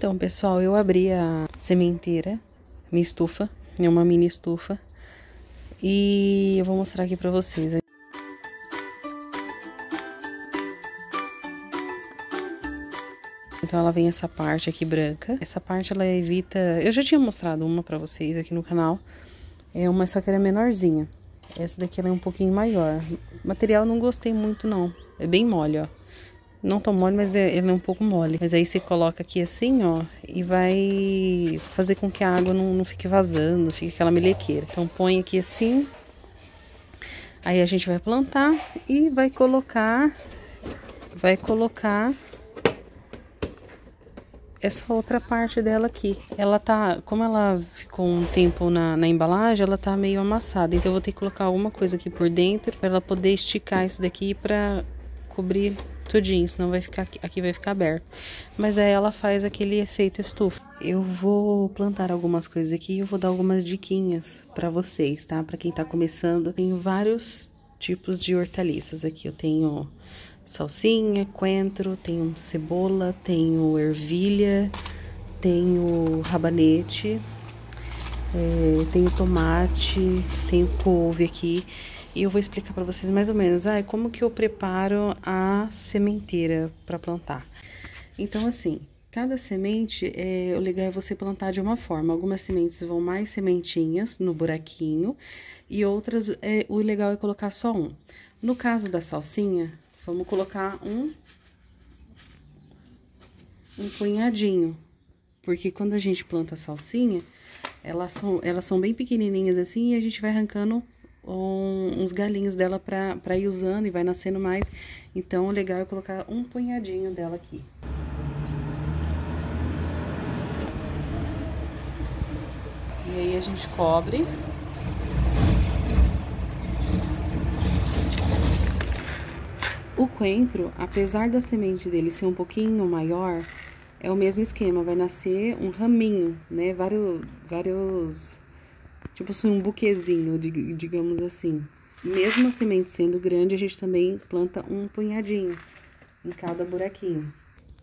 Então, pessoal, eu abri a sementeira, minha estufa, é uma mini estufa, e eu vou mostrar aqui pra vocês. Então, ela vem essa parte aqui branca. Essa parte, ela evita... Eu já tinha mostrado uma pra vocês aqui no canal. É uma, só que ela é menorzinha. Essa daqui, ela é um pouquinho maior. O material não gostei muito, não. É bem mole, ó. Não tão mole, mas ele é um pouco mole. Mas aí você coloca aqui assim, ó, e vai fazer com que a água não fique vazando, fique aquela melequeira. Então, põe aqui assim. Aí a gente vai plantar e vai colocar essa outra parte dela aqui. Ela tá, como ela ficou um tempo na embalagem, ela tá meio amassada. Então eu vou ter que colocar alguma coisa aqui por dentro para ela poder esticar isso daqui para cobrir tudinho, senão vai ficar aqui vai ficar aberto. Mas aí ela faz aquele efeito estufa. Eu vou plantar algumas coisas aqui e eu vou dar algumas diquinhas para vocês, tá? Para quem tá começando, tenho vários tipos de hortaliças aqui. Eu tenho salsinha, coentro, tenho cebola, tenho ervilha, tenho rabanete, tenho tomate, tenho couve aqui. E eu vou explicar pra vocês mais ou menos, como que eu preparo a sementeira pra plantar. Então, assim, cada semente, o legal é você plantar de uma forma. Algumas sementes vão mais sementinhas no buraquinho e outras, o legal é colocar só um. No caso da salsinha, vamos colocar um punhadinho, porque quando a gente planta a salsinha, elas são bem pequenininhas assim e a gente vai arrancando uns galinhos dela pra ir usando e vai nascendo mais. Então, o legal é colocar um punhadinho dela aqui. E aí a gente cobre. O coentro, apesar da semente dele ser um pouquinho maior, é o mesmo esquema, vai nascer um raminho, né? Vários, tipo assim, um buquezinho, digamos assim. Mesmo a semente sendo grande, a gente também planta um punhadinho em cada buraquinho.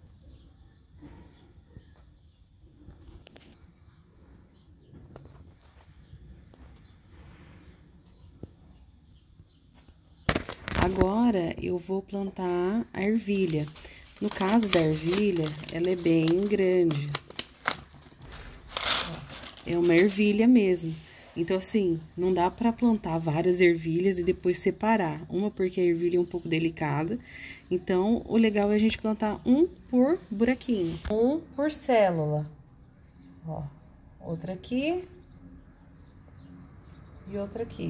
Agora, eu vou plantar a ervilha. No caso da ervilha, ela é bem grande. É uma ervilha mesmo. Então, assim, não dá pra plantar várias ervilhas e depois separar. Uma porque a ervilha é um pouco delicada. Então, o legal é a gente plantar um por buraquinho. Um por célula. Ó, outra aqui. E outra aqui.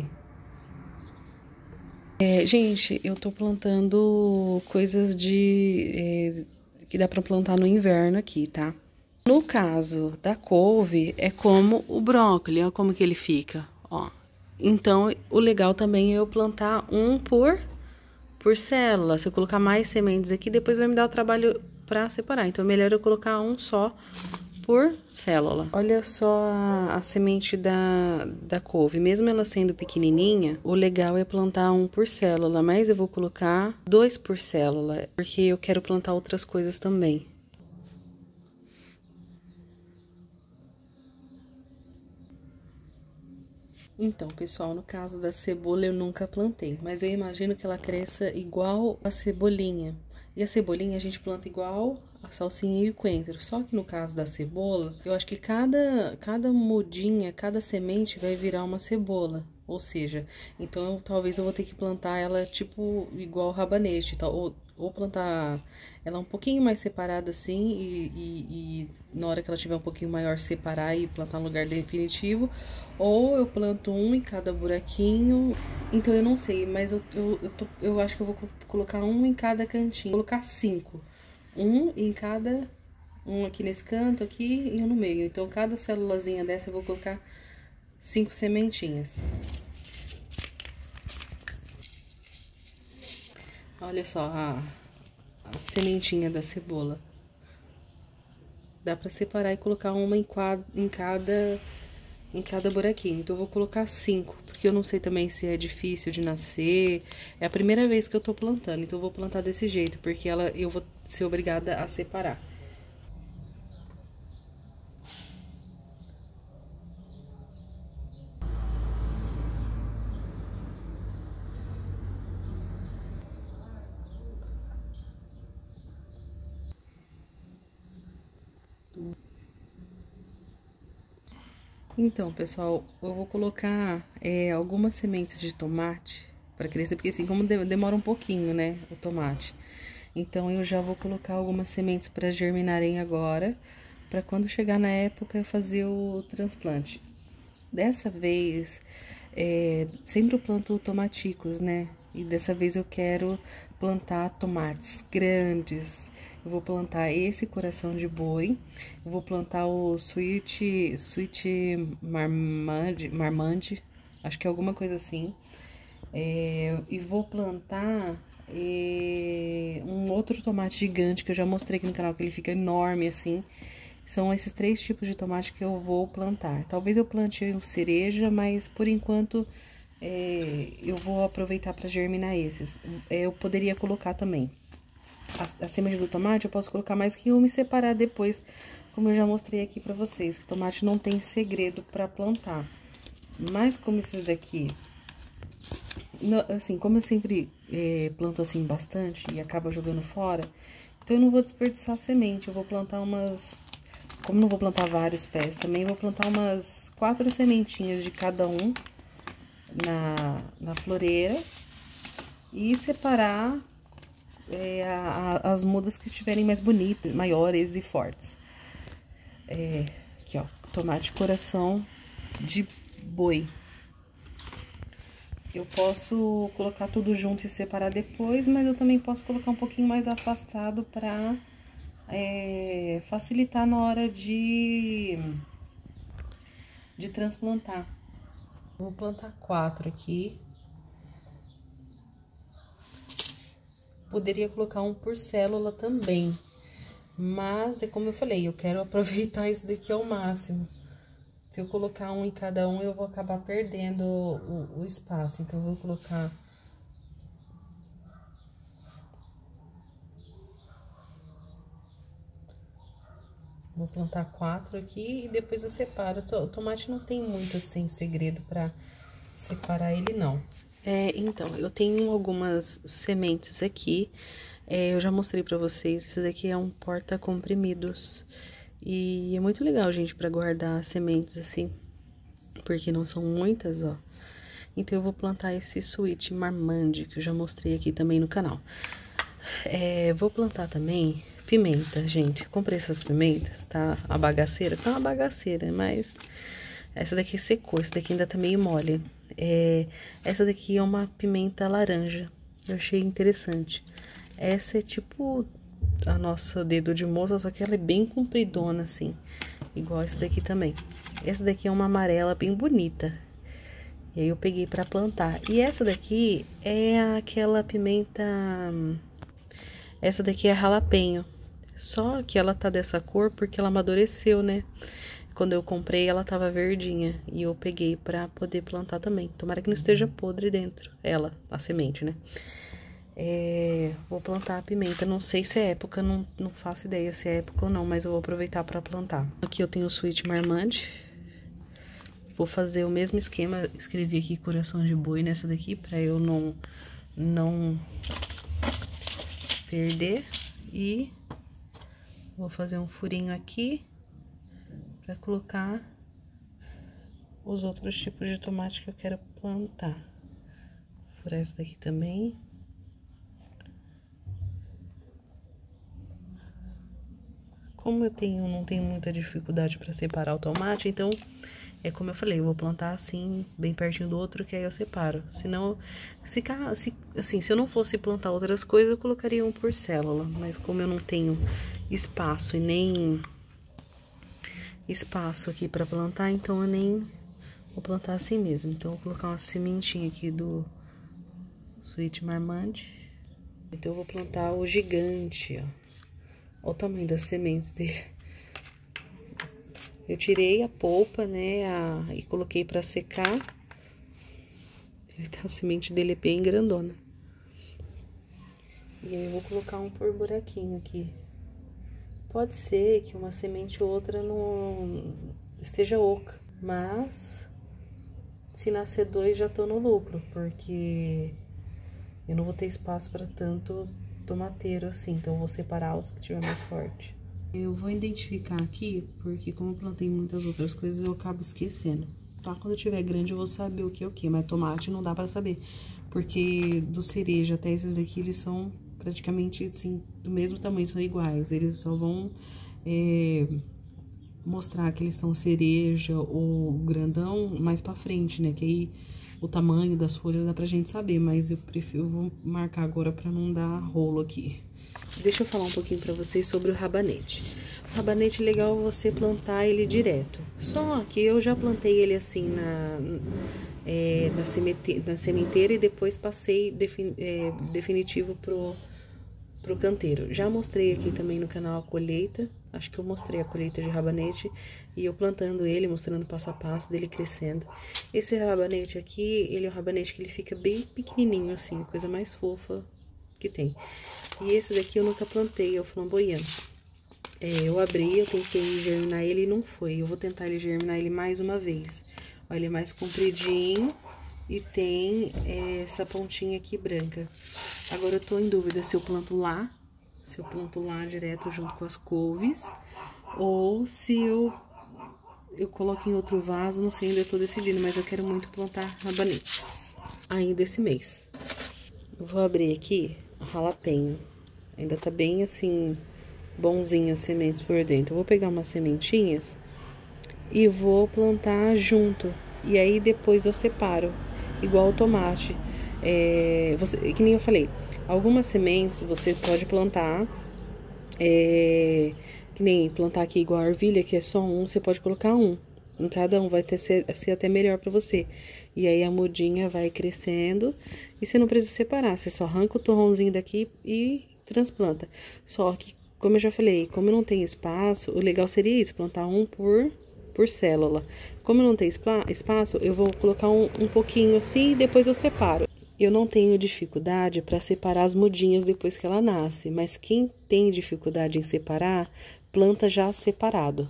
Gente, eu tô plantando coisas que dá pra plantar no inverno aqui, tá? No caso da couve, é como o brócolis, ó como que ele fica, ó. Então, o legal também é eu plantar um por célula. Se eu colocar mais sementes aqui, depois vai me dar o trabalho pra separar. Então, é melhor eu colocar um só por célula. Olha só a semente da couve. Mesmo ela sendo pequenininha, o legal é plantar um por célula. Mas eu vou colocar 2 por célula, porque eu quero plantar outras coisas também. Então, pessoal, no caso da cebola eu nunca plantei, mas eu imagino que ela cresça igual a cebolinha. E a cebolinha a gente planta igual a salsinha e o coentro. Só que no caso da cebola, eu acho que cada mudinha, cada semente vai virar uma cebola. Ou seja, então talvez eu vou ter que plantar ela tipo igual rabanete, ou plantar ela um pouquinho mais separada assim e na hora que ela tiver um pouquinho maior separar e plantar no lugar definitivo, ou eu planto um em cada buraquinho. Então eu não sei, mas eu acho que eu vou colocar um em cada cantinho, vou colocar 5, um em cada, um aqui nesse canto aqui e um no meio. Então cada célulazinha dessa eu vou colocar 5 sementinhas. Olha só a sementinha da cebola. Dá pra separar e colocar uma em cada buraquinho. Então, eu vou colocar 5, porque eu não sei também se é difícil de nascer. É a primeira vez que eu tô plantando, então eu vou plantar desse jeito, porque eu vou ser obrigada a separar. Então, pessoal, eu vou colocar algumas sementes de tomate para crescer, porque assim, como demora um pouquinho, né, o tomate. Então, eu já vou colocar algumas sementes para germinarem agora, para quando chegar na época eu fazer o transplante. Dessa vez, sempre eu planto tomaticos, né? E dessa vez eu quero plantar tomates grandes. Eu vou plantar esse coração de boi. Eu vou plantar o Sweet Marmande, acho que é alguma coisa assim. E vou plantar um outro tomate gigante que eu já mostrei aqui no canal, que ele fica enorme assim. São esses 3 tipos de tomate que eu vou plantar. Talvez eu plante o cereja, mas por enquanto eu vou aproveitar para germinar esses. Eu poderia colocar também a semente do tomate, eu posso colocar mais que uma e separar depois, como eu já mostrei aqui para vocês, que tomate não tem segredo para plantar. Mas como esses daqui, assim, como eu sempre planto assim bastante e acabo jogando fora, então eu não vou desperdiçar a semente, eu vou plantar umas... Como não vou plantar vários pés, também vou plantar umas 4 sementinhas de cada um na floreira e separar as mudas que estiverem mais bonitas, maiores e fortes. Aqui, ó, tomate coração de boi. Eu posso colocar tudo junto e separar depois, mas eu também posso colocar um pouquinho mais afastado para facilitar na hora de transplantar. Vou plantar 4 aqui. Poderia colocar um por célula também, mas é como eu falei, eu quero aproveitar isso daqui ao máximo. Se eu colocar um em cada um, eu vou acabar perdendo o espaço, então eu vou colocar... Vou plantar 4 aqui e depois eu separo. O tomate não tem muito, assim, segredo pra separar ele, não. Então, eu tenho algumas sementes aqui. Eu já mostrei pra vocês. Esse daqui é um porta-comprimidos. E é muito legal, gente, pra guardar sementes, assim. Porque não são muitas, ó. Então, eu vou plantar esse Sweet Marmande, que eu já mostrei aqui também no canal. Vou plantar também... Pimenta, gente, comprei essas pimentas, tá? A bagaceira, tá uma bagaceira, mas essa daqui secou, essa daqui ainda tá meio mole. Essa daqui é uma pimenta laranja, eu achei interessante. Essa é tipo a nossa dedo de moça, só que ela é bem compridona, assim, igual essa daqui também. Essa daqui é uma amarela bem bonita, e aí eu peguei pra plantar. E essa daqui é aquela pimenta... Essa daqui é jalapeño. Só que ela tá dessa cor porque ela amadureceu, né? Quando eu comprei, ela tava verdinha. E eu peguei pra poder plantar também. Tomara que não esteja podre dentro. Ela, a semente, né? Vou plantar a pimenta. Não sei se é época, não faço ideia se é época ou não, mas eu vou aproveitar pra plantar. Aqui eu tenho o Sweet Marmande. Vou fazer o mesmo esquema. Escrevi aqui coração de boi nessa daqui, pra eu não perder. E... vou fazer um furinho aqui para colocar os outros tipos de tomate que eu quero plantar. Vou furar essa daqui também. Como eu não tenho muita dificuldade para separar o tomate, então é como eu falei, eu vou plantar assim, bem pertinho do outro, que aí eu separo. Senão, se eu não fosse plantar outras coisas, eu colocaria um por célula. Mas como eu não tenho espaço e nem espaço aqui pra plantar, então eu nem vou plantar assim mesmo. Então, eu vou colocar uma sementinha aqui do Sweet Marmande. Então, eu vou plantar o gigante, ó. Olha o tamanho das sementes dele. Eu tirei a polpa, né, e coloquei pra secar. A semente dele é bem grandona. E aí, eu vou colocar um por buraquinho aqui. Pode ser que uma semente ou outra não esteja oca, mas se nascer 2 já tô no lucro, porque eu não vou ter espaço para tanto tomateiro assim, então eu vou separar os que tiver mais forte. Eu vou identificar aqui, porque como eu plantei muitas outras coisas, eu acabo esquecendo. Tá? Quando eu tiver grande, eu vou saber o que é o que, mas tomate não dá pra saber. Porque do cereja até esses daqui, eles são praticamente, assim, do mesmo tamanho, são iguais. Eles só vão mostrar que eles são cereja ou grandão mais pra frente, né? Que aí o tamanho das folhas dá pra gente saber, mas eu vou marcar agora pra não dar rolo aqui. Deixa eu falar um pouquinho pra vocês sobre o rabanete. O rabanete é legal você plantar ele direto. Só que eu já plantei ele assim na sementeira e depois passei definitivo pro canteiro. Já mostrei aqui também no canal a colheita. Acho que eu mostrei a colheita de rabanete e eu plantando ele, mostrando passo a passo dele crescendo. Esse rabanete aqui, ele é um rabanete que ele fica bem pequenininho assim, coisa mais fofa que tem. E esse daqui eu nunca plantei, é o flamboyant. Eu abri, eu tentei germinar ele e não foi. Eu vou tentar germinar ele mais uma vez. Olha, ele é mais compridinho e tem essa pontinha aqui branca. Agora eu tô em dúvida se eu planto lá direto junto com as couves, ou se eu coloco em outro vaso, não sei, ainda tô decidindo, mas eu quero muito plantar rabanetes ainda esse mês. Eu vou abrir aqui jalapeno. Ainda tá bem assim, bonzinho as sementes por dentro. Eu vou pegar umas sementinhas e vou plantar junto. E aí depois eu separo, igual o tomate. Que nem eu falei, algumas sementes você pode plantar, que nem plantar aqui igual a ervilha, que é só um, você pode colocar um. Em cada um vai ser até melhor pra você. E aí a mudinha vai crescendo e você não precisa separar. Você só arranca o torrãozinho daqui e transplanta. Só que, como eu já falei, como eu não tenho espaço, o legal seria isso, plantar um por célula. Como eu não tenho espaço, eu vou colocar um pouquinho assim e depois eu separo. Eu não tenho dificuldade para separar as mudinhas depois que ela nasce, mas quem tem dificuldade em separar, planta já separado.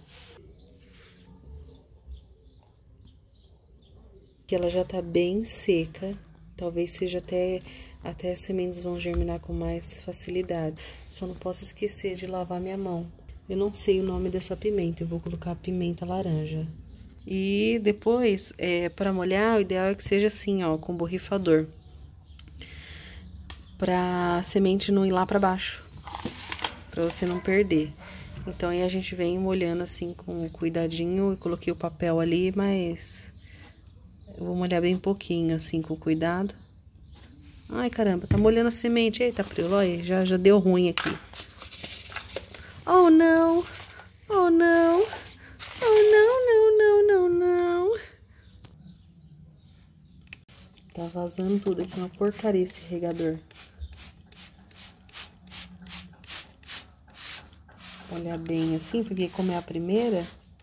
Que ela já tá bem seca, talvez seja até as sementes vão germinar com mais facilidade. Só não posso esquecer de lavar minha mão. Eu não sei o nome dessa pimenta, eu vou colocar pimenta laranja. E depois, para molhar, o ideal é que seja assim, ó, com borrifador. Pra semente não ir lá pra baixo, pra você não perder. Então aí a gente vem molhando assim com cuidadinho. Eu coloquei o papel ali, mas eu vou molhar bem pouquinho assim com cuidado. Ai caramba, tá molhando a semente. Eita, Prilói, já deu ruim aqui. Oh não, oh não, oh não, não, não, não, não. Tá vazando tudo aqui, uma porcaria esse regador. Olhar bem assim, porque como é a primeira...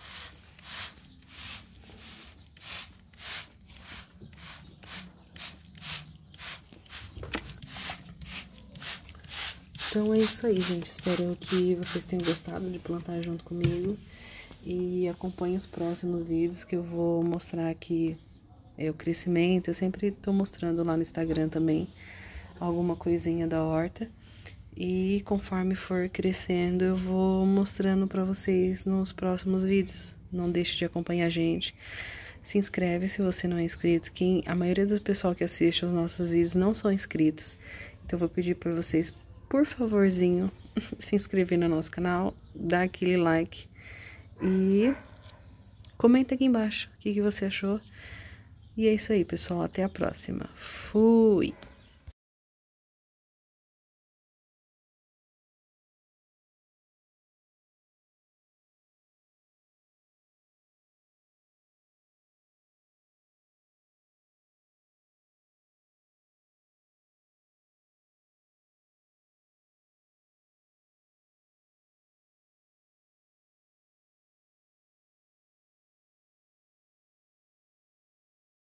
Então é isso aí, gente. Espero que vocês tenham gostado de plantar junto comigo. E acompanhe os próximos vídeos que eu vou mostrar aqui o crescimento. Eu sempre tô mostrando lá no Instagram também alguma coisinha da horta. E conforme for crescendo, eu vou mostrando pra vocês nos próximos vídeos. Não deixe de acompanhar a gente. Se inscreve se você não é inscrito. A maioria do pessoal que assiste os nossos vídeos não são inscritos. Então eu vou pedir pra vocês, por favorzinho, se inscrever no nosso canal, dar aquele like e comenta aqui embaixo o que você achou. E é isso aí, pessoal. Até a próxima. Fui!